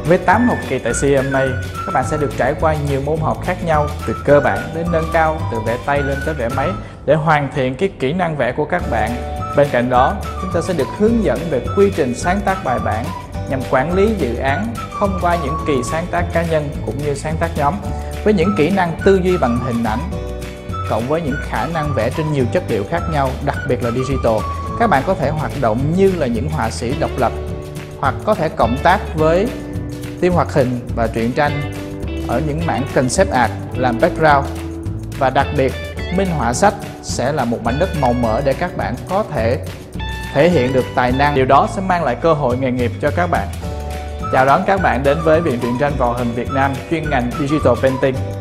Với 8 học kỳ tại CMA, các bạn sẽ được trải qua nhiều môn học khác nhau, từ cơ bản đến nâng cao, từ vẽ tay lên tới vẽ máy để hoàn thiện cái kỹ năng vẽ của các bạn. Bên cạnh đó, chúng ta sẽ được hướng dẫn về quy trình sáng tác bài bản nhằm quản lý dự án thông qua những kỳ sáng tác cá nhân cũng như sáng tác nhóm. Với những kỹ năng tư duy bằng hình ảnh cộng với những khả năng vẽ trên nhiều chất liệu khác nhau, đặc biệt là digital, các bạn có thể hoạt động như là những họa sĩ độc lập hoặc có thể cộng tác với team hoạt hình và truyện tranh ở những mảng concept art làm background. Và đặc biệt, minh họa sách sẽ là một mảnh đất màu mỡ để các bạn có thể thể hiện được tài năng. Điều đó sẽ mang lại cơ hội nghề nghiệp cho các bạn. Chào đón các bạn đến với Viện Truyện tranh và Hoạt hình Việt Nam chuyên ngành Digital Painting.